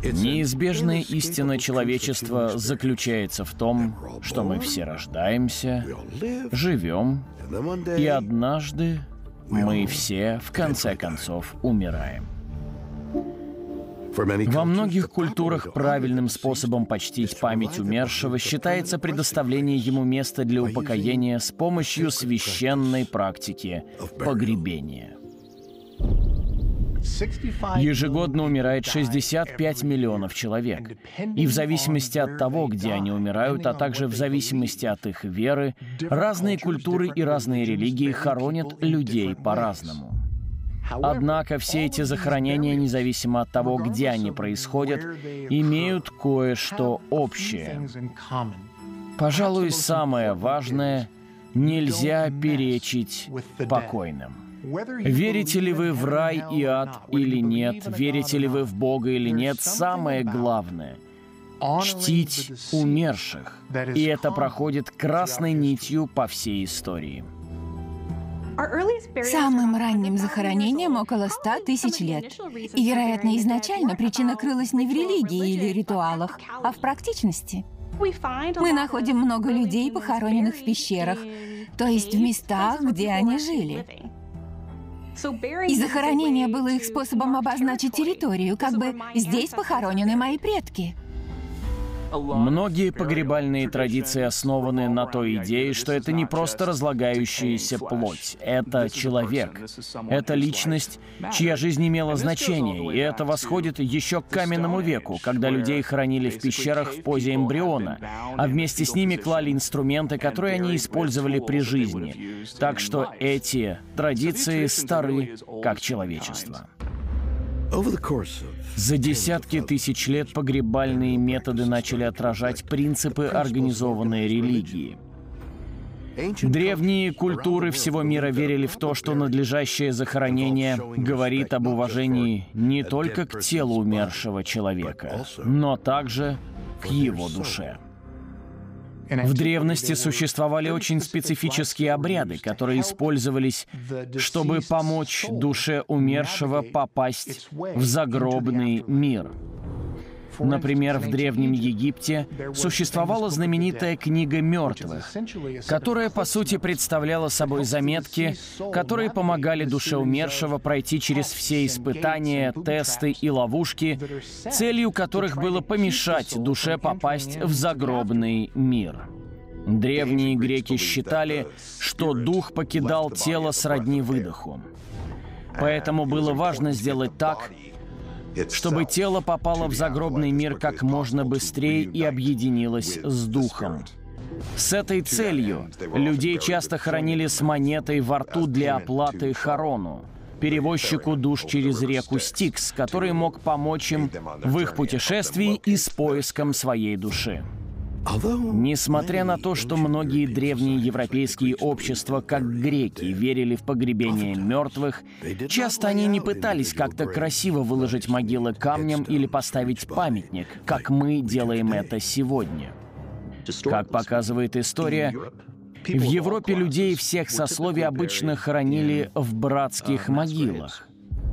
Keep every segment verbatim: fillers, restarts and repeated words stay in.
Неизбежная истина человечества заключается в том, что мы все рождаемся, живем, и однажды мы все, в конце концов, умираем. Во многих культурах правильным способом почтить память умершего считается предоставление ему места для упокоения с помощью священной практики погребения. Ежегодно умирает шестьдесят пять миллионов человек. И в зависимости от того, где они умирают, а также в зависимости от их веры, разные культуры и разные религии хоронят людей по-разному. Однако все эти захоронения, независимо от того, где они происходят, имеют кое-что общее. Пожалуй, самое важное — нельзя перечить покойным. Верите ли вы в рай и ад или нет, верите ли вы в Бога или нет, самое главное — чтить умерших. И это проходит красной нитью по всей истории. Самым ранним захоронением около ста тысяч лет. И, вероятно, изначально причина крылась не в религии или ритуалах, а в практичности. Мы находим много людей, похороненных в пещерах, то есть в местах, где они жили. И захоронение было их способом обозначить территорию, как бы «здесь похоронены мои предки». Многие погребальные традиции основаны на той идее, что это не просто разлагающаяся плоть, это человек, это личность, чья жизнь имела значение, и это восходит еще к каменному веку, когда людей хоронили в пещерах в позе эмбриона, а вместе с ними клали инструменты, которые они использовали при жизни. Так что эти традиции стары, как человечество. За десятки тысяч лет погребальные методы начали отражать принципы организованной религии. Древние культуры всего мира верили в то, что надлежащее захоронение говорит об уважении не только к телу умершего человека, но также к его душе. В древности существовали очень специфические обряды, которые использовались, чтобы помочь душе умершего попасть в загробный мир. Например, в Древнем Египте существовала знаменитая книга мертвых, которая, по сути, представляла собой заметки, которые помогали душе умершего пройти через все испытания, тесты и ловушки, целью которых было помешать душе попасть в загробный мир. Древние греки считали, что дух покидал тело сродни выдоху. Поэтому было важно сделать так, чтобы тело попало в загробный мир как можно быстрее и объединилось с духом. С этой целью людей часто хоронили с монетой во рту для оплаты хорону, перевозчику душ через реку Стикс, который мог помочь им в их путешествии и с поиском своей души. Несмотря на то, что многие древние европейские общества, как греки, верили в погребение мертвых, часто они не пытались как-то красиво выложить могилы камнем или поставить памятник, как мы делаем это сегодня. Как показывает история, в Европе людей всех сословий обычно хоронили в братских могилах.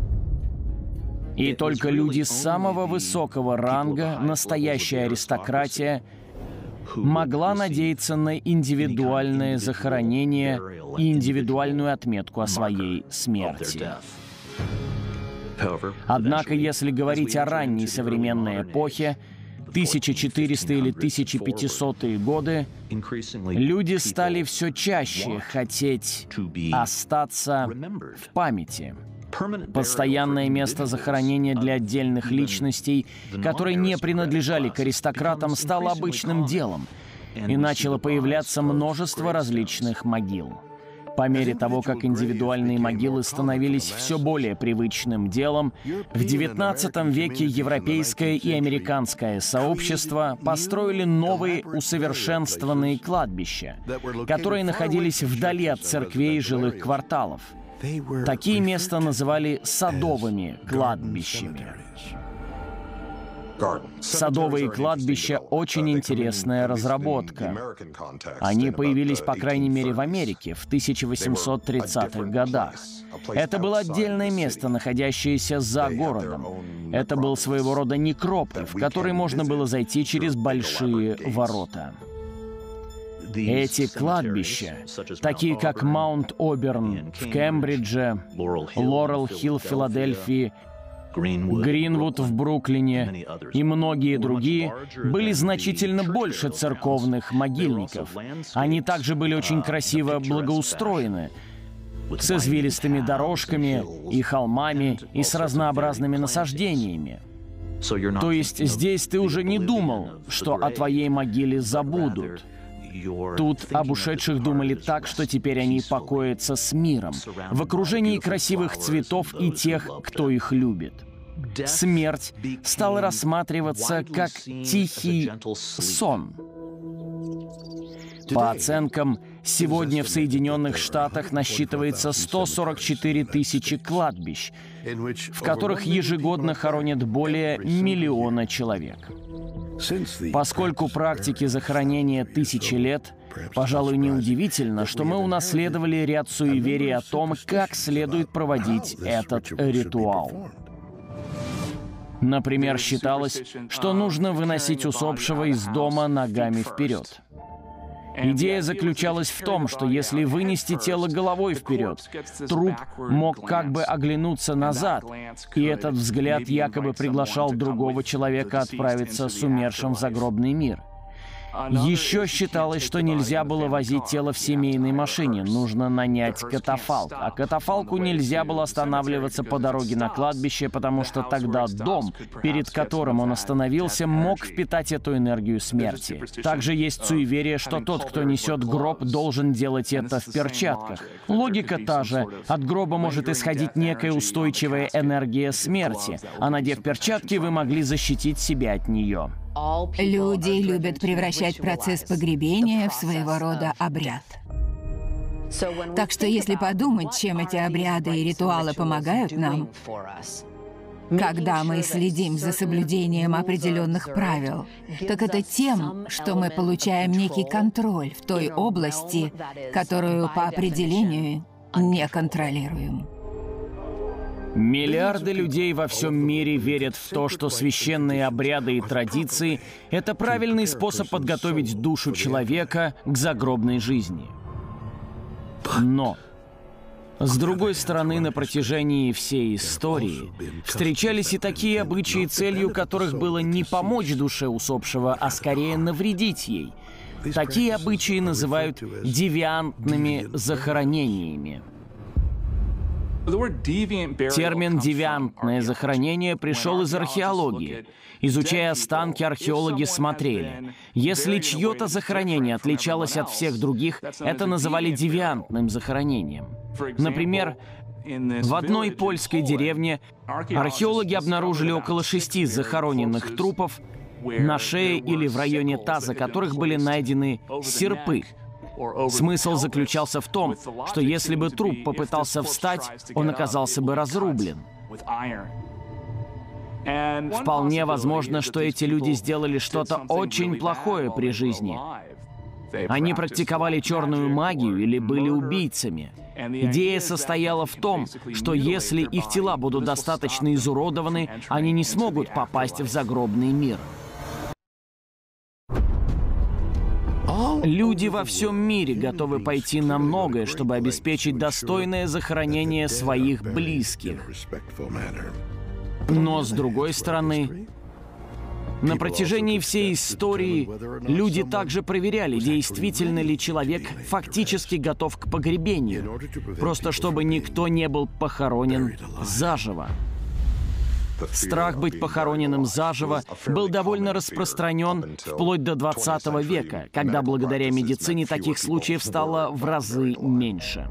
И только люди самого высокого ранга, настоящая аристократия, могла надеяться на индивидуальное захоронение и индивидуальную отметку о своей смерти. Однако, если говорить о ранней современной эпохе, тысяча четыреста или тысяча пятисотые годы, люди стали все чаще хотеть остаться в памяти. Постоянное место захоронения для отдельных личностей, которые не принадлежали к аристократам, стало обычным делом, и начало появляться множество различных могил. По мере того, как индивидуальные могилы становились все более привычным делом, в девятнадцатом веке европейское и американское сообщество построили новые усовершенствованные кладбища, которые находились вдали от церквей и жилых кварталов. Такие места называли садовыми кладбищами. Садовые кладбища — очень интересная разработка. Они появились, по крайней мере, в Америке в тысяча восемьсот тридцатых годах. Это было отдельное место, находящееся за городом. Это был своего рода некрополь, в который можно было зайти через большие ворота. Эти кладбища, такие как Маунт-Оберн в Кембридже, Лорел-Хилл в Филадельфии, Гринвуд в Бруклине и многие другие, были значительно больше церковных могильников. Они также были очень красиво благоустроены, с извилистыми дорожками и холмами и с разнообразными насаждениями. То есть здесь ты уже не думал, что о твоей могиле забудут. Тут об ушедших думали так, что теперь они покоятся с миром, в окружении красивых цветов и тех, кто их любит. Смерть стала рассматриваться как тихий сон. По оценкам, сегодня в Соединенных Штатах насчитывается сто сорок четыре тысячи кладбищ, в которых ежегодно хоронят более миллиона человек. Поскольку практики захоронения тысячи лет, пожалуй, неудивительно, что мы унаследовали ряд суеверий о том, как следует проводить этот ритуал. Например, считалось, что нужно выносить усопшего из дома ногами вперед. Идея заключалась в том, что если вынести тело головой вперед, труп мог как бы оглянуться назад, и этот взгляд якобы приглашал другого человека отправиться с умершим в загробный мир. Еще считалось, что нельзя было возить тело в семейной машине, нужно нанять катафалк. А катафалку нельзя было останавливаться по дороге на кладбище, потому что тогда дом, перед которым он остановился, мог впитать эту энергию смерти. Также есть суеверие, что тот, кто несет гроб, должен делать это в перчатках. Логика та же. От гроба может исходить некая устойчивая энергия смерти, а надев перчатки, вы могли защитить себя от нее. Люди любят превращать процесс погребения в своего рода обряд. Так что если подумать, чем эти обряды и ритуалы помогают нам, когда мы следим за соблюдением определенных правил, так это тем, что мы получаем некий контроль в той области, которую по определению не контролируем. Миллиарды людей во всем мире верят в то, что священные обряды и традиции — это правильный способ подготовить душу человека к загробной жизни. Но, с другой стороны, на протяжении всей истории встречались и такие обычаи, целью которых было не помочь душе усопшего, а скорее навредить ей. Такие обычаи называют девиантными захоронениями. Термин «девиантное захоронение» пришел из археологии. Изучая останки, археологи смотрели. Если чье-то захоронение отличалось от всех других, это называли девиантным захоронением. Например, в одной польской деревне археологи обнаружили около шести захороненных трупов, на шее или в районе таза которых были найдены серпы. Смысл заключался в том, что если бы труп попытался встать, он оказался бы разрублен. Вполне возможно, что эти люди сделали что-то очень плохое при жизни. Они практиковали черную магию или были убийцами. Идея состояла в том, что если их тела будут достаточно изуродованы, они не смогут попасть в загробный мир. Люди во всем мире готовы пойти на многое, чтобы обеспечить достойное захоронение своих близких. Но, с другой стороны, на протяжении всей истории люди также проверяли, действительно ли человек фактически готов к погребению, просто чтобы никто не был похоронен заживо. Страх быть похороненным заживо был довольно распространен вплоть до двадцатого века, когда благодаря медицине таких случаев стало в разы меньше.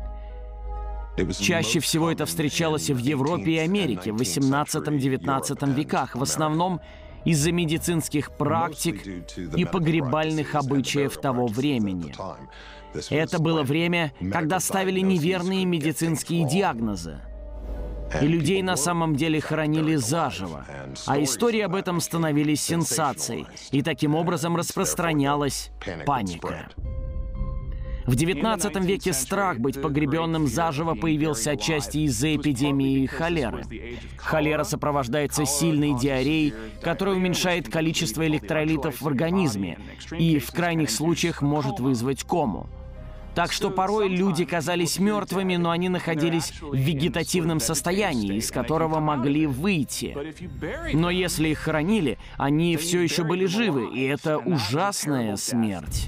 Чаще всего это встречалось в Европе и Америке в восемнадцатом-девятнадцатом веках, в основном из-за медицинских практик и погребальных обычаев того времени. Это было время, когда ставили неверные медицинские диагнозы. И людей на самом деле хоронили заживо. А истории об этом становились сенсацией, и таким образом распространялась паника. В девятнадцатом веке страх быть погребенным заживо появился отчасти из-за эпидемии холеры. Холера сопровождается сильной диареей, которая уменьшает количество электролитов в организме и в крайних случаях может вызвать кому. Так что порой люди казались мертвыми, но они находились в вегетативном состоянии, из которого могли выйти. Но если их хоронили, они все еще были живы, и это ужасная смерть.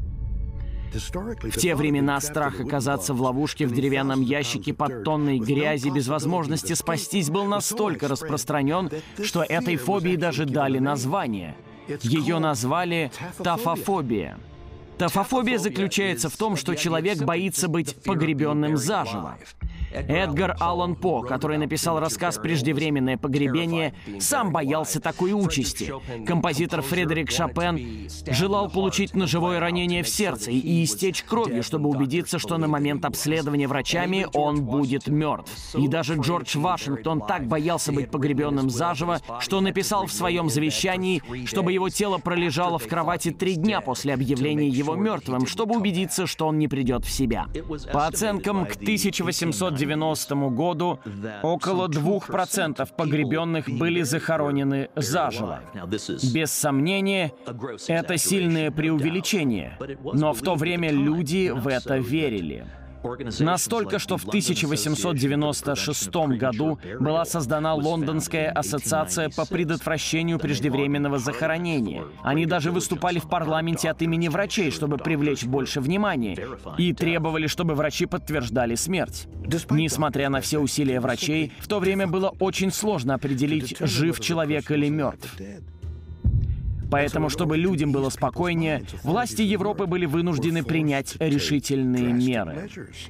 В те времена страх оказаться в ловушке в деревянном ящике под тонной грязи без возможности спастись был настолько распространен, что этой фобии даже дали название. Ее назвали тафофобия. Тафофобия заключается в том, что человек боится быть погребенным заживо. Эдгар Аллан По, который написал рассказ «Преждевременное погребение», сам боялся такой участи. Композитор Фредерик Шопен желал получить ножевое ранение в сердце и истечь кровью, чтобы убедиться, что на момент обследования врачами он будет мертв. И даже Джордж Вашингтон так боялся быть погребенным заживо, что написал в своем завещании, чтобы его тело пролежало в кровати три дня после объявления его мертвым, чтобы убедиться, что он не придет в себя. По оценкам, к тысяча восемьсот девяностому году около двух процентов погребенных были захоронены заживо. Без сомнения, это сильное преувеличение, но в то время люди в это верили. Настолько, что в тысяча восемьсот девяносто шестом году была создана Лондонская ассоциация по предотвращению преждевременного захоронения. Они даже выступали в парламенте от имени врачей, чтобы привлечь больше внимания, и требовали, чтобы врачи подтверждали смерть. Несмотря на все усилия врачей, в то время было очень сложно определить, жив человек или мертв. Поэтому, чтобы людям было спокойнее, власти Европы были вынуждены принять решительные меры.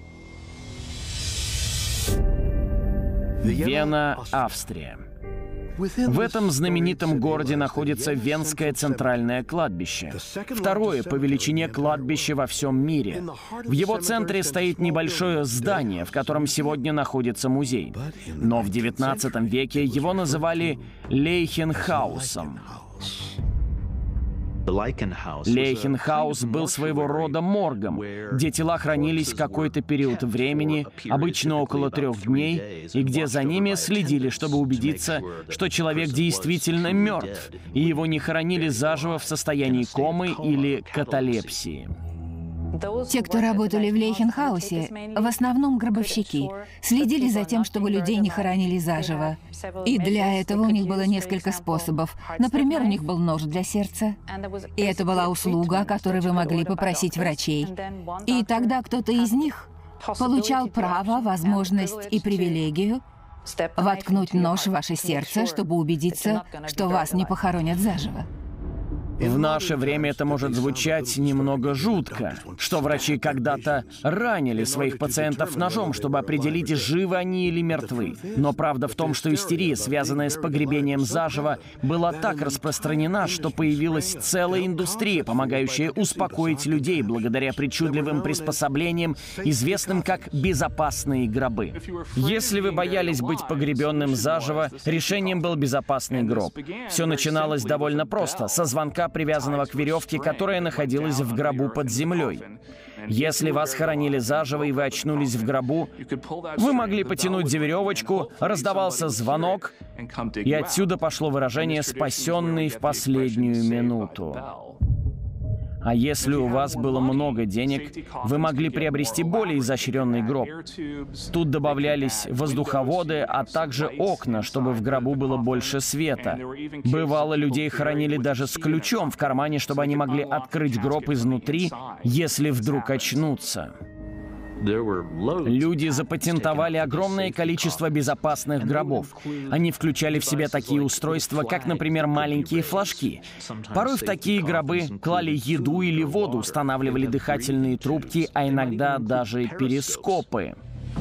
Вена, Австрия. В этом знаменитом городе находится Венское центральное кладбище. Второе по величине кладбище во всем мире. В его центре стоит небольшое здание, в котором сегодня находится музей. Но в девятнадцатом веке его называли Лейхенхаусом. Лейхенхаус был своего рода моргом, где тела хранились какой-то период времени, обычно около трех дней, и где за ними следили, чтобы убедиться, что человек действительно мертв, и его не хоронили заживо в состоянии комы или каталепсии. Те, кто работали в Лейхенхаусе, в основном гробовщики, следили за тем, чтобы людей не хоронили заживо. И для этого у них было несколько способов. Например, у них был нож для сердца. И это была услуга, о которой вы могли попросить врачей. И тогда кто-то из них получал право, возможность и привилегию воткнуть нож в ваше сердце, чтобы убедиться, что вас не похоронят заживо. В наше время это может звучать немного жутко, что врачи когда-то ранили своих пациентов ножом, чтобы определить, живы они или мертвы. Но правда в том, что истерия, связанная с погребением заживо, была так распространена, что появилась целая индустрия, помогающая успокоить людей благодаря причудливым приспособлениям, известным как безопасные гробы. Если вы боялись быть погребенным заживо, решением был безопасный гроб. Все начиналось довольно просто, со звонка, привязанного к веревке, которая находилась в гробу под землей. Если вас хоронили заживо и вы очнулись в гробу, вы могли потянуть за веревочку, раздавался звонок, и отсюда пошло выражение «спасенный в последнюю минуту». А если у вас было много денег, вы могли приобрести более изощренный гроб. Тут добавлялись воздуховоды, а также окна, чтобы в гробу было больше света. Бывало, людей хоронили даже с ключом в кармане, чтобы они могли открыть гроб изнутри, если вдруг очнутся. Люди запатентовали огромное количество безопасных гробов. Они включали в себя такие устройства, как, например, маленькие флажки. Порой в такие гробы клали еду или воду, устанавливали дыхательные трубки, а иногда даже перископы.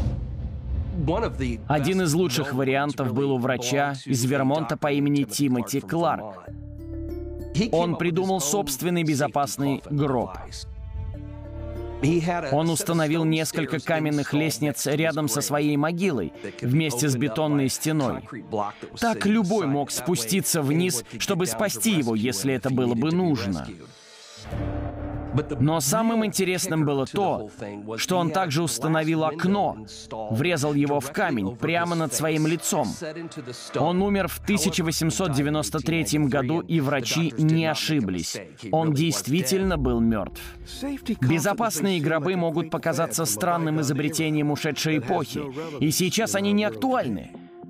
Один из лучших вариантов был у врача из Вермонта по имени Тимоти Кларк. Он придумал собственный безопасный гроб. Он установил несколько каменных лестниц рядом со своей могилой, вместе с бетонной стеной. Так любой мог спуститься вниз, чтобы спасти его, если это было бы нужно. Но самым интересным было то, что он также установил окно, врезал его в камень прямо над своим лицом. Он умер в тысяча восемьсот девяносто третьем году, и врачи не ошиблись. Он действительно был мертв. Безопасные гробы могут показаться странным изобретением ушедшей эпохи, и сейчас они не актуальны.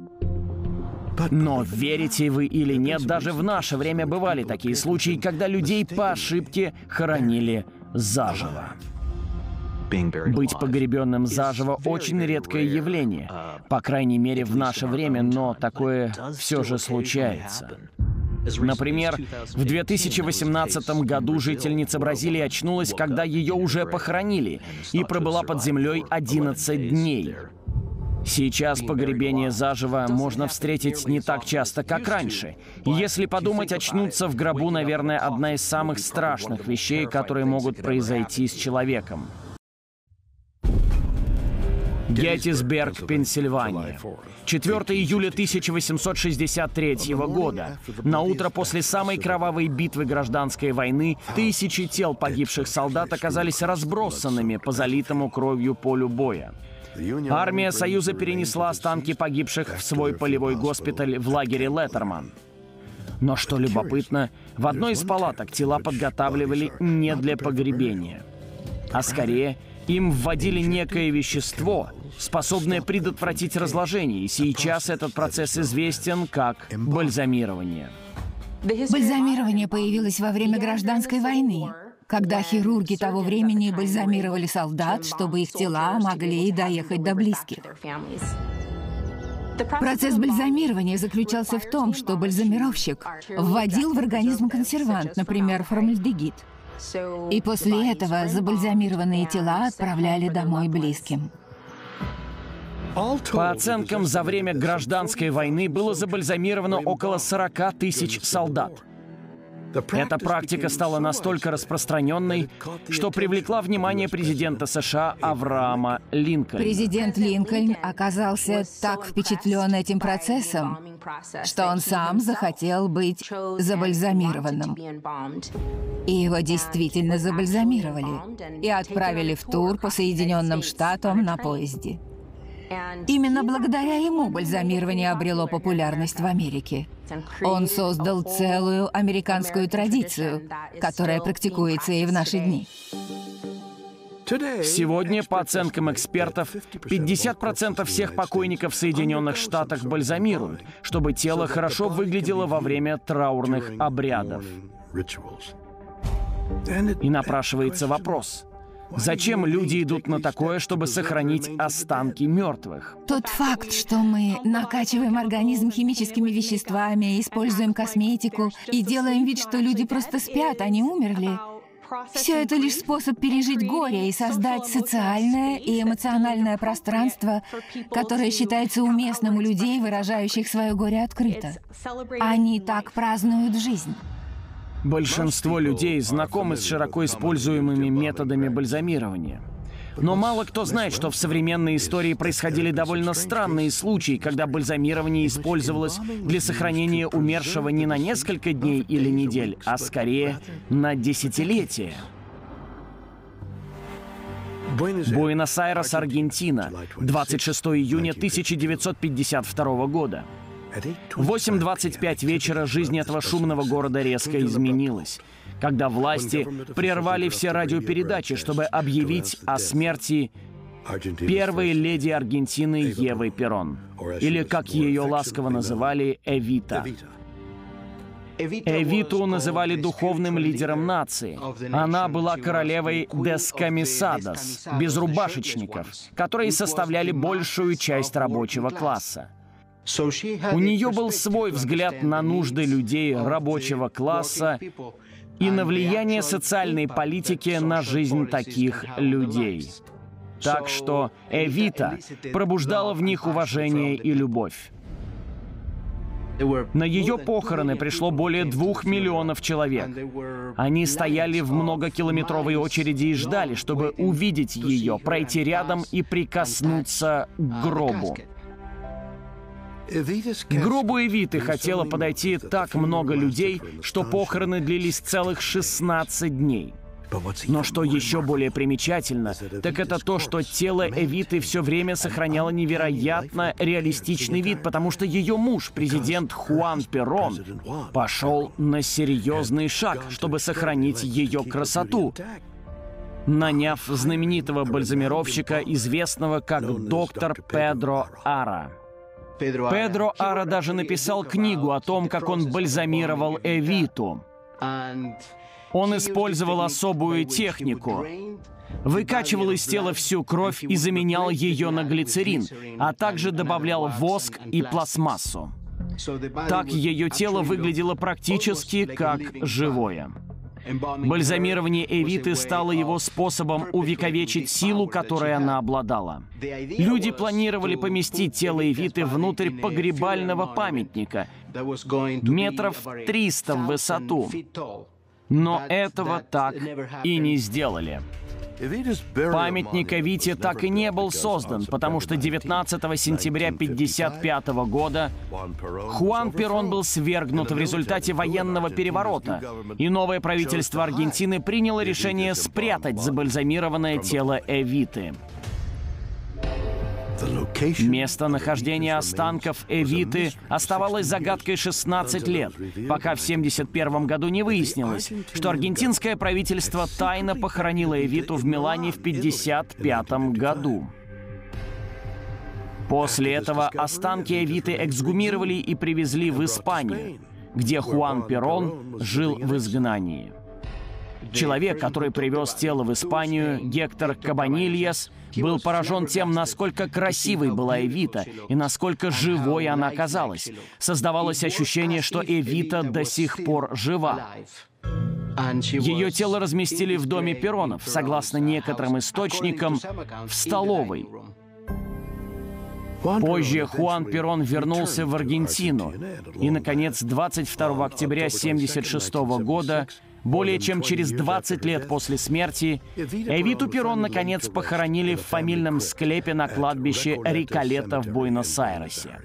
Но верите вы или нет, даже в наше время бывали такие случаи, когда людей по ошибке хоронили заживо. Быть погребенным заживо — очень редкое явление, по крайней мере в наше время, но такое все же случается. Например, в две тысячи восемнадцатом году жительница Бразилии очнулась, когда ее уже похоронили, и пробыла под землей одиннадцать дней. Сейчас погребение заживо можно встретить не так часто, как раньше. И если подумать, очнуться в гробу, наверное, одна из самых страшных вещей, которые могут произойти с человеком. Геттисберг, Пенсильвания. четвёртого июля тысяча восемьсот шестьдесят третьего года. На утро после самой кровавой битвы гражданской войны тысячи тел погибших солдат оказались разбросанными по залитому кровью полю боя. Армия Союза перенесла останки погибших в свой полевой госпиталь в лагере Леттерман. Но что любопытно, в одной из палаток тела подготавливали не для погребения, а скорее им вводили некое вещество, способное предотвратить разложение, и сейчас этот процесс известен как бальзамирование. Бальзамирование появилось во время гражданской войны, когда хирурги того времени бальзамировали солдат, чтобы их тела могли доехать до близких. Процесс бальзамирования заключался в том, что бальзамировщик вводил в организм консервант, например, формальдегид. И после этого забальзамированные тела отправляли домой близким. По оценкам, за время гражданской войны было забальзамировано около сорока тысяч солдат. Эта практика стала настолько распространенной, что привлекла внимание президента США Авраама Линкольна. Президент Линкольн оказался так впечатлен этим процессом, что он сам захотел быть забальзамированным. И его действительно забальзамировали и отправили в тур по Соединенным Штатам на поезде. Именно благодаря ему бальзамирование обрело популярность в Америке. Он создал целую американскую традицию, которая практикуется и в наши дни. Сегодня, по оценкам экспертов, пятьдесят процентов всех покойников в Соединенных Штатах бальзамируют, чтобы тело хорошо выглядело во время траурных обрядов. И напрашивается вопрос: зачем люди идут на такое, чтобы сохранить останки мертвых? Тот факт, что мы накачиваем организм химическими веществами, используем косметику и делаем вид, что люди просто спят, а не умерли, все это лишь способ пережить горе и создать социальное и эмоциональное пространство, которое считается уместным у людей, выражающих свое горе открыто. Они так празднуют жизнь. Большинство людей знакомы с широко используемыми методами бальзамирования. Но мало кто знает, что в современной истории происходили довольно странные случаи, когда бальзамирование использовалось для сохранения умершего не на несколько дней или недель, а скорее на десятилетия. Буэнос-Айрес, Аргентина, двадцать шестого июня тысяча девятьсот пятьдесят второго года. В восемь двадцать пять вечера жизнь этого шумного города резко изменилась, когда власти прервали все радиопередачи, чтобы объявить о смерти первой леди Аргентины Евы Перон, или, как ее ласково называли, Эвита. Эвиту называли духовным лидером нации. Она была королевой дескамисадос, безрубашечников, которые составляли большую часть рабочего класса. У нее был свой взгляд на нужды людей рабочего класса и на влияние социальной политики на жизнь таких людей. Так что Эвита пробуждала в них уважение и любовь. На ее похороны пришло более двух миллионов человек. Они стояли в многокилометровой очереди и ждали, чтобы увидеть ее, пройти рядом и прикоснуться к гробу. К гробу Эвиты хотело подойти так много людей, что похороны длились целых шестнадцать дней. Но что еще более примечательно, так это то, что тело Эвиты все время сохраняло невероятно реалистичный вид, потому что ее муж, президент Хуан Перон, пошел на серьезный шаг, чтобы сохранить ее красоту, наняв знаменитого бальзамировщика, известного как доктор Педро Ара. Педро Ара даже написал книгу о том, как он бальзамировал Эвиту. Он использовал особую технику. Выкачивал из тела всю кровь и заменял ее на глицерин, а также добавлял воск и пластмассу. Так ее тело выглядело практически как живое. Бальзамирование Эвиты стало его способом увековечить силу, которой она обладала. Люди планировали поместить тело Эвиты внутрь погребального памятника, метров триста в высоту. Но этого так и не сделали. Памятник Эвите так и не был создан, потому что девятнадцатого сентября тысяча девятьсот пятьдесят пятого года Хуан Перон был свергнут в результате военного переворота, и новое правительство Аргентины приняло решение спрятать забальзамированное тело Эвиты. Местонахождение останков Эвиты оставалось загадкой шестнадцать лет, пока в семьдесят первом году не выяснилось, что аргентинское правительство тайно похоронило Эвиту в Милане в пятьдесят пятом году. После этого останки Эвиты эксгумировали и привезли в Испанию, где Хуан Перон жил в изгнании. Человек, который привез тело в Испанию, Гектор Кабанильяс, был поражен тем, насколько красивой была Эвита и насколько живой она казалась. Создавалось ощущение, что Эвита до сих пор жива. Ее тело разместили в доме Перонов, согласно некоторым источникам, в столовой. Позже Хуан Перон вернулся в Аргентину, и, наконец, двадцать второго октября тысяча девятьсот семьдесят шестого года, более чем через двадцать лет после смерти, Эвиту Перон, наконец, похоронили в фамильном склепе на кладбище Реколета в Буэнос-Айресе.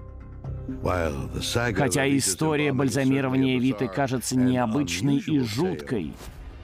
Хотя история бальзамирования Эвиты кажется необычной и жуткой,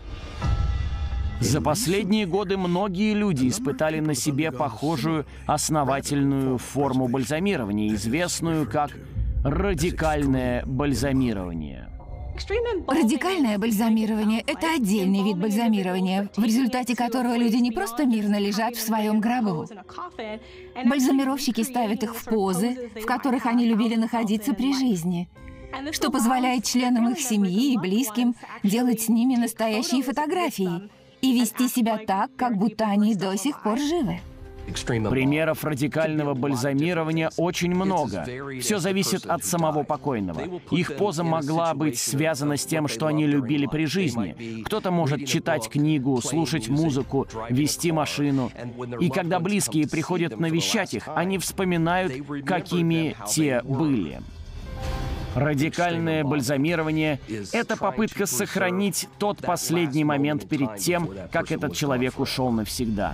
за последние годы многие люди испытали на себе похожую основательную форму бальзамирования, известную как радикальное бальзамирование. Радикальное бальзамирование — это отдельный вид бальзамирования, в результате которого люди не просто мирно лежат в своем гробу. Бальзамировщики ставят их в позы, в которых они любили находиться при жизни, что позволяет членам их семьи и близким делать с ними настоящие фотографии и вести себя так, как будто они до сих пор живы. Примеров радикального бальзамирования очень много. Все зависит от самого покойного. Их поза могла быть связана с тем, что они любили при жизни. Кто-то может читать книгу, слушать музыку, вести машину. И когда близкие приходят навещать их, они вспоминают, какими те были. Радикальное бальзамирование — это попытка сохранить тот последний момент перед тем, как этот человек ушел навсегда.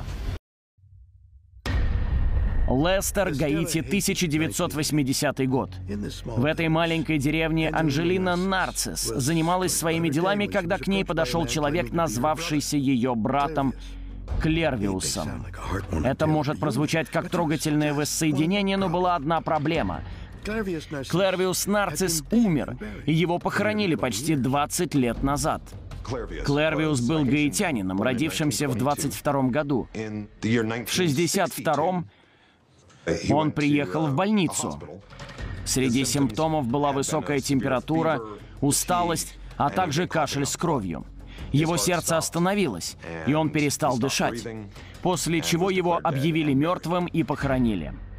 Лестер, Гаити, тысяча девятьсот восьмидесятый год. В этой маленькой деревне Анджелина Нарцисс занималась своими делами, когда к ней подошел человек, назвавшийся ее братом Клервиусом. Это может прозвучать как трогательное воссоединение, но была одна проблема. Клервиус Нарцисс умер, и его похоронили почти двадцать лет назад. Клервиус был гаитянином, родившимся в двадцать втором году. В шестьдесят втором он приехал в больницу. Среди симптомов была высокая температура, усталость, а также кашель с кровью. Его сердце остановилось, и он перестал дышать, после чего его объявили мертвым и похоронили.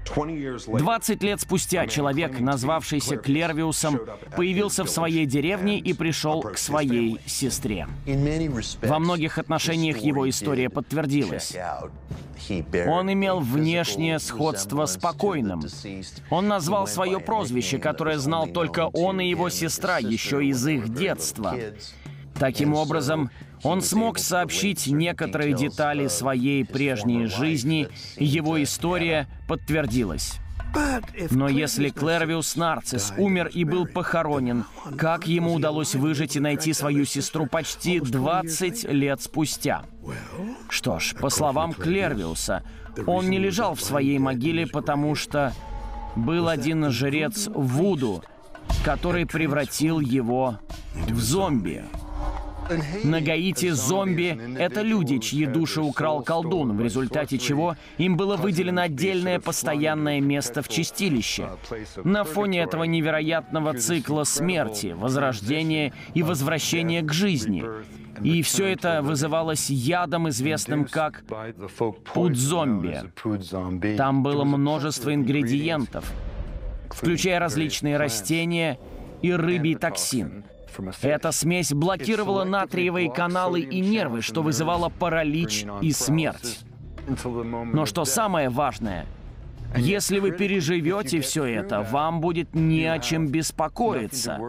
двадцать лет спустя человек, назвавшийся Клервиусом, появился в своей деревне и пришел к своей сестре. Во многих отношениях его история подтвердилась. Он имел внешнее сходство с покойным. Он назвал свое прозвище, которое знал только он и его сестра еще из их детства. Таким образом, он смог сообщить некоторые детали своей прежней жизни, и его история подтвердилась. Но если Клервиус Нарцисс умер и был похоронен, как ему удалось выжить и найти свою сестру почти двадцать лет спустя? Что ж, по словам Клервиуса, он не лежал в своей могиле, потому что был один жрец Вуду, который превратил его в зомби. На Гаити зомби — это люди, чьи души украл колдун, в результате чего им было выделено отдельное постоянное место в чистилище. На фоне этого невероятного цикла смерти, возрождения и возвращения к жизни. И все это вызывалось ядом, известным как пудзомби. Там было множество ингредиентов, включая различные растения и рыбий токсин. Эта смесь блокировала натриевые каналы и нервы, что вызывало паралич и смерть. Но что самое важное, если вы переживете все это, вам будет не о чем беспокоиться.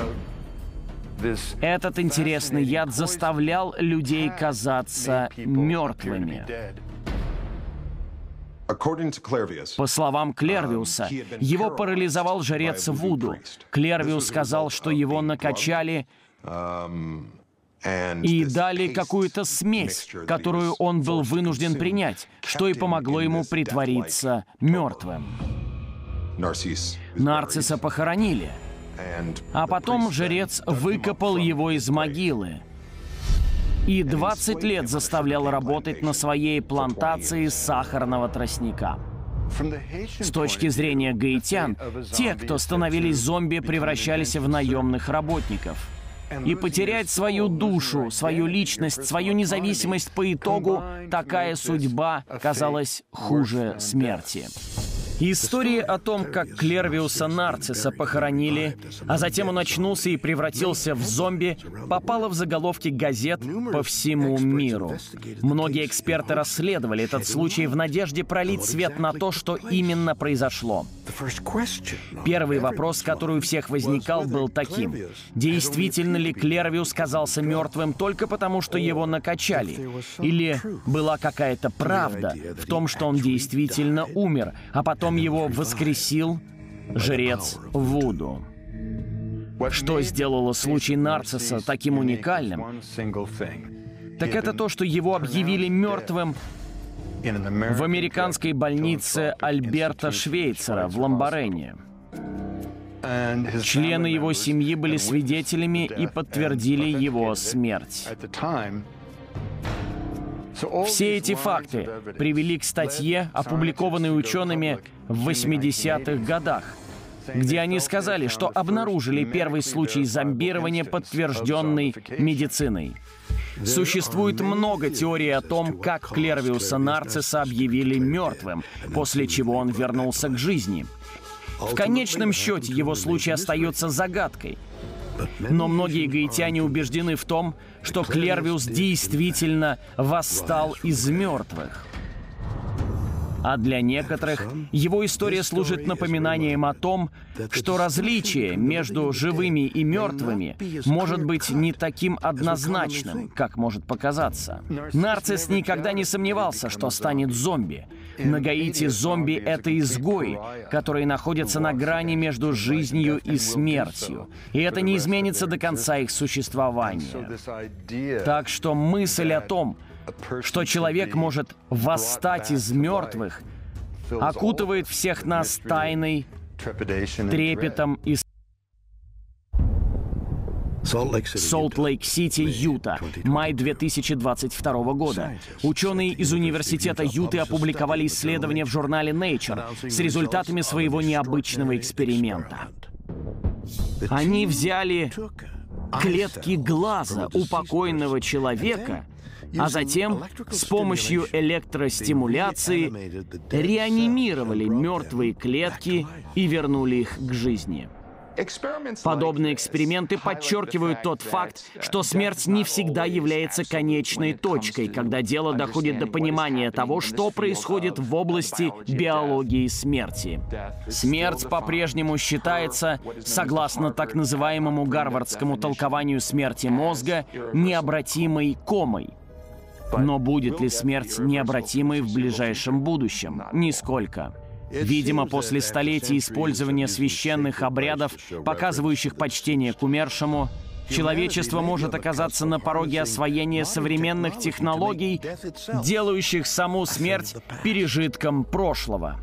Этот интересный яд заставлял людей казаться мертвыми. По словам Клервиуса, его парализовал жрец Вуду. Клервиус сказал, что его накачали и дали какую-то смесь, которую он был вынужден принять, что и помогло ему притвориться мертвым. Нарцисса похоронили, а потом жрец выкопал его из могилы и двадцать лет заставлял работать на своей плантации сахарного тростника. С точки зрения гаитян, те, кто становились зомби, превращались в наемных работников. И потерять свою душу, свою личность, свою независимость по итогу, такая судьба казалась хуже смерти. Истории о том, как Клервиуса Нарцисса похоронили, а затем он очнулся и превратился в зомби, попала в заголовки газет по всему миру. Многие эксперты расследовали этот случай в надежде пролить свет на то, что именно произошло. Первый вопрос, который у всех возникал, был таким: действительно ли Клервиус казался мертвым только потому, что его накачали? Или была какая-то правда в том, что он действительно умер, а потом его воскресил жрец Вуду? Что сделало случай Нарцисса таким уникальным, так это то, что его объявили мертвым в американской больнице Альберта Швейцера в Ламбарене. Члены его семьи были свидетелями и подтвердили его смерть. Все эти факты привели к статье, опубликованной учеными в восьмидесятых годах, где они сказали, что обнаружили первый случай зомбирования, подтвержденный медициной. Существует много теорий о том, как Клервиуса Нарцисса объявили мертвым, после чего он вернулся к жизни. В конечном счете его случай остается загадкой. Но многие гаитяне убеждены в том, что Клервиус действительно восстал из мертвых. А для некоторых его история служит напоминанием о том, что различие между живыми и мертвыми может быть не таким однозначным, как может показаться. Нарцисс никогда не сомневался, что станет зомби. На Гаити зомби — это изгои, которые находятся на грани между жизнью и смертью. И это не изменится до конца их существования. Так что мысль о том, что человек может восстать из мертвых, окутывает всех нас тайной, трепетом и Солт-Лейк-Сити, Юта, май две тысячи двадцать второго года. Ученые из университета Юты опубликовали исследование в журнале Nature с результатами своего необычного эксперимента. Они взяли клетки глаза у покойного человека А затем с помощью электростимуляции реанимировали мертвые клетки и вернули их к жизни. Подобные эксперименты подчеркивают тот факт, что смерть не всегда является конечной точкой, когда дело доходит до понимания того, что происходит в области биологии смерти. Смерть по-прежнему считается, согласно так называемому гарвардскому толкованию смерти мозга, необратимой комой. Но будет ли смерть необратимой в ближайшем будущем? Нисколько. Видимо, после столетий использования священных обрядов, показывающих почтение к умершему, человечество может оказаться на пороге освоения современных технологий, делающих саму смерть пережитком прошлого.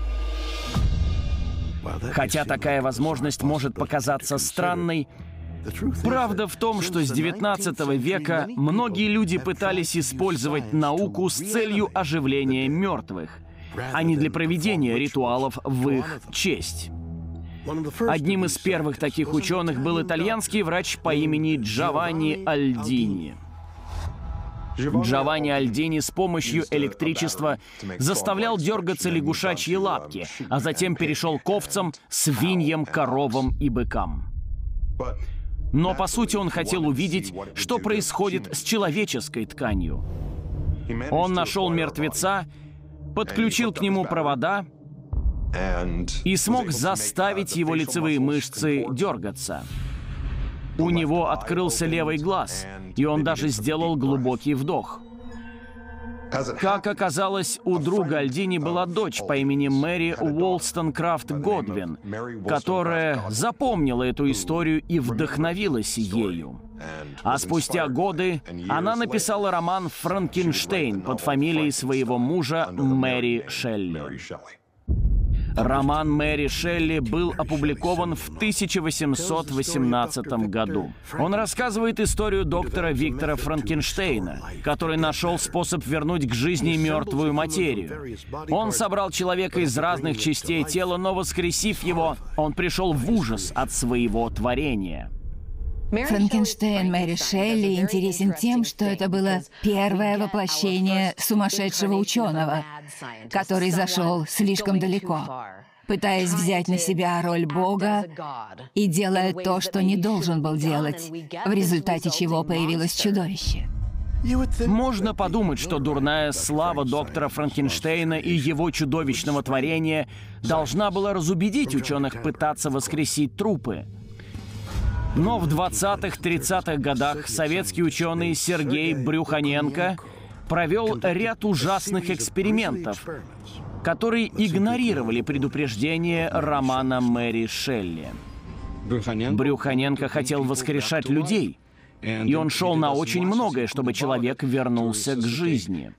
Хотя такая возможность может показаться странной, правда в том, что с девятнадцатого века многие люди пытались использовать науку с целью оживления мертвых, а не для проведения ритуалов в их честь. Одним из первых таких ученых был итальянский врач по имени Джованни Альдини. Джованни Альдини с помощью электричества заставлял дергаться лягушачьи лапки, а затем перешел к овцам, свиньям, коровам и быкам. Но, по сути, он хотел увидеть, что происходит с человеческой тканью. Он нашел мертвеца, подключил к нему провода и смог заставить его лицевые мышцы дергаться. У него открылся левый глаз, и он даже сделал глубокий вдох. Как оказалось, у друга Альдини была дочь по имени Мэри Уолстонкрафт Годвин, которая запомнила эту историю и вдохновилась ею. А спустя годы она написала роман «Франкенштейн» под фамилией своего мужа Мэри Шелли. Роман Мэри Шелли был опубликован в тысяча восемьсот восемнадцатом году. Он рассказывает историю доктора Виктора Франкенштейна, который нашел способ вернуть к жизни мертвую материю. Он собрал человека из разных частей тела, но, воскресив его, он пришел в ужас от своего творения. Франкенштейн Мэри Шелли интересен тем, что это было первое воплощение сумасшедшего ученого, который зашел слишком далеко, пытаясь взять на себя роль Бога и делая то, что не должен был делать, в результате чего появилось чудовище. Можно подумать, что дурная слава доктора Франкенштейна и его чудовищного творения должна была разубедить ученых пытаться воскресить трупы. Но в двадцатых-тридцатых годах советский ученый Сергей Брюханенко провел ряд ужасных экспериментов, которые игнорировали предупреждения романа Мэри Шелли. Брюханенко хотел воскрешать людей, и он шел на очень многое, чтобы человек вернулся к жизни.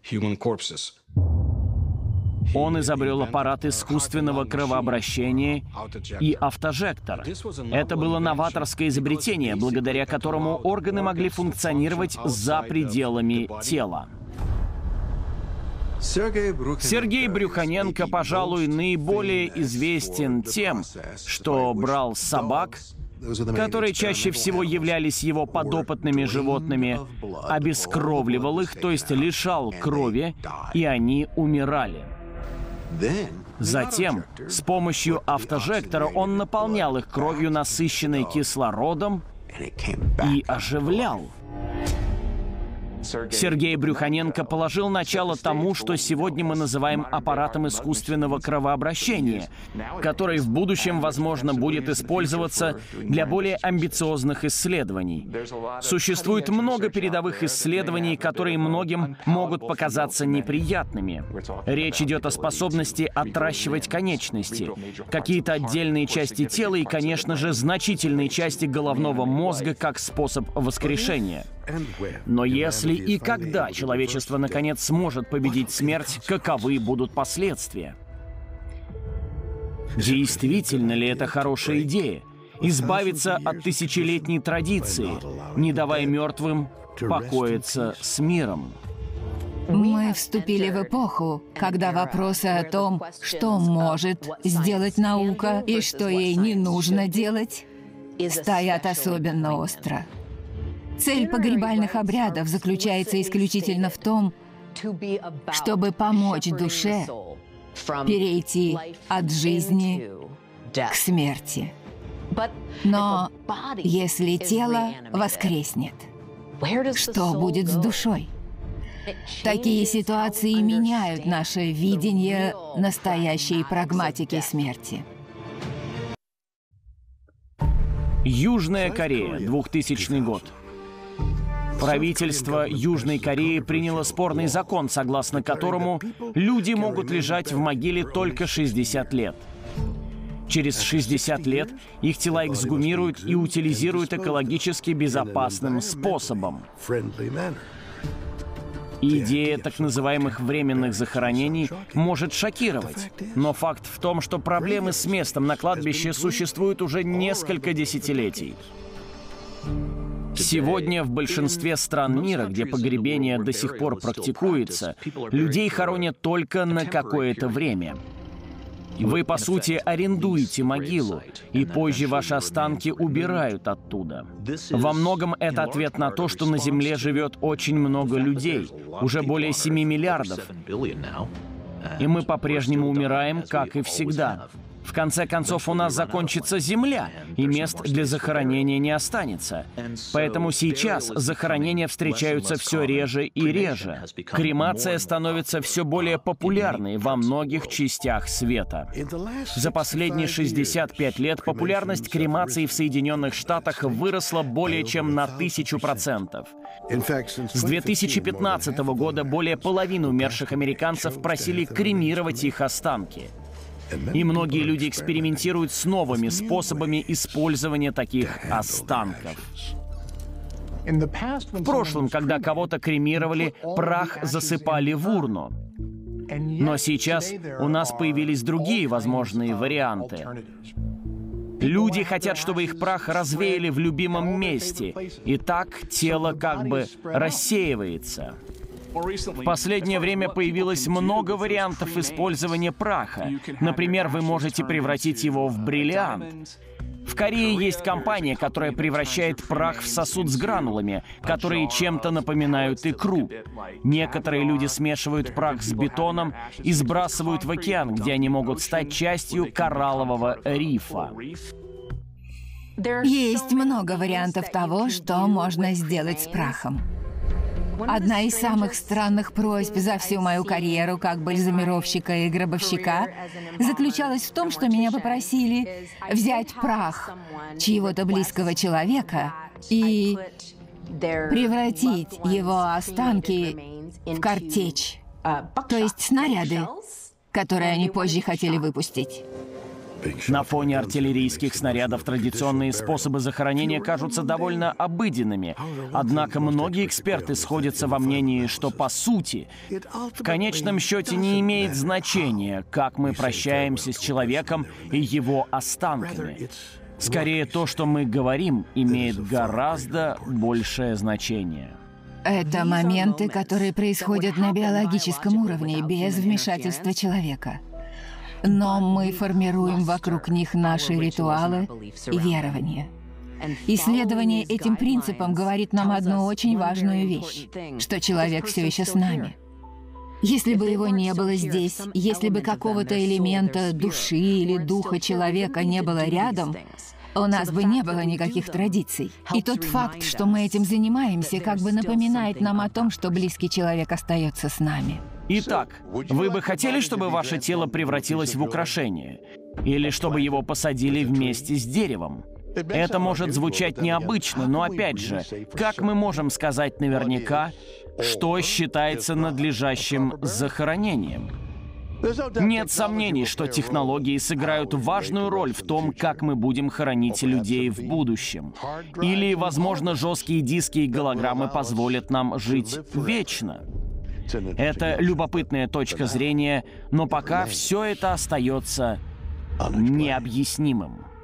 Он изобрел аппарат искусственного кровообращения и автожектор. Это было новаторское изобретение, благодаря которому органы могли функционировать за пределами тела. Сергей Брюханенко, пожалуй, наиболее известен тем, что брал собак, которые чаще всего являлись его подопытными животными, обескровливал их, то есть лишал крови, и они умирали. Затем, с помощью автожектора он наполнял их кровью, насыщенной кислородом, и оживлял. Сергей Брюханенко положил начало тому, что сегодня мы называем аппаратом искусственного кровообращения, который в будущем, возможно, будет использоваться для более амбициозных исследований. Существует много передовых исследований, которые многим могут показаться неприятными. Речь идет о способности отращивать конечности, какие-то отдельные части тела и, конечно же, значительные части головного мозга как способ воскрешения. Но если и когда человечество наконец сможет победить смерть, каковы будут последствия? Действительно ли это хорошая идея? Избавиться от тысячелетней традиции, не давая мертвым покоиться с миром? Мы вступили в эпоху, когда вопросы о том, что может сделать наука и что ей не нужно делать, стоят особенно остро. Цель погребальных обрядов заключается исключительно в том, чтобы помочь душе перейти от жизни к смерти. Но если тело воскреснет, что будет с душой? Такие ситуации меняют наше видение настоящей прагматики смерти. Южная Корея, двухтысячный год. Правительство Южной Кореи приняло спорный закон, согласно которому люди могут лежать в могиле только шестьдесят лет. Через шестьдесят лет их тела эксгумируют и утилизируют экологически безопасным способом. Идея так называемых временных захоронений может шокировать, но факт в том, что проблемы с местом на кладбище существуют уже несколько десятилетий. Сегодня в большинстве стран мира, где погребение до сих пор практикуется, людей хоронят только на какое-то время. Вы, по сути, арендуете могилу, и позже ваши останки убирают оттуда. Во многом это ответ на то, что на Земле живет очень много людей, уже более семи миллиардов. И мы по-прежнему умираем, как и всегда. В конце концов, у нас закончится земля, и мест для захоронения не останется. Поэтому сейчас захоронения встречаются все реже и реже. Кремация становится все более популярной во многих частях света. За последние шестьдесят пять лет популярность кремации в Соединенных Штатах выросла более чем на тысячу процентов. С две тысячи пятнадцатого года более половины умерших американцев просили кремировать их останки. И многие люди экспериментируют с новыми способами использования таких останков. В прошлом, когда кого-то кремировали, прах засыпали в урну. Но сейчас у нас появились другие возможные варианты. Люди хотят, чтобы их прах развеяли в любимом месте, и так тело как бы рассеивается. В последнее время появилось много вариантов использования праха. Например, вы можете превратить его в бриллиант. В Корее есть компания, которая превращает прах в сосуд с гранулами, которые чем-то напоминают икру. Некоторые люди смешивают прах с бетоном и сбрасывают в океан, где они могут стать частью кораллового рифа. Есть много вариантов того, что можно сделать с прахом. Одна из самых странных просьб за всю мою карьеру как бальзамировщика и гробовщика заключалась в том, что меня попросили взять прах чьего-то близкого человека и превратить его останки в картечь, то есть снаряды, которые они позже хотели выпустить. На фоне артиллерийских снарядов традиционные способы захоронения кажутся довольно обыденными. Однако многие эксперты сходятся во мнении, что, по сути, в конечном счете не имеет значения, как мы прощаемся с человеком и его останками. Скорее, то, что мы говорим, имеет гораздо большее значение. Это моменты, которые происходят на биологическом уровне, без вмешательства человека. Но мы формируем вокруг них наши ритуалы и верования. Исследование этим принципам говорит нам одну очень важную вещь, что человек все еще с нами. Если бы его не было здесь, если бы какого-то элемента души или духа человека не было рядом, у нас бы не было никаких традиций. И тот факт, что мы этим занимаемся, как бы напоминает нам о том, что близкий человек остается с нами. Итак, вы бы хотели, чтобы ваше тело превратилось в украшение? Или чтобы его посадили вместе с деревом? Это может звучать необычно, но опять же, как мы можем сказать наверняка, что считается надлежащим захоронением? Нет сомнений, что технологии сыграют важную роль в том, как мы будем хоронить людей в будущем. Или, возможно, жесткие диски и голограммы позволят нам жить вечно. Это любопытная точка зрения, но пока все это остается необъяснимым.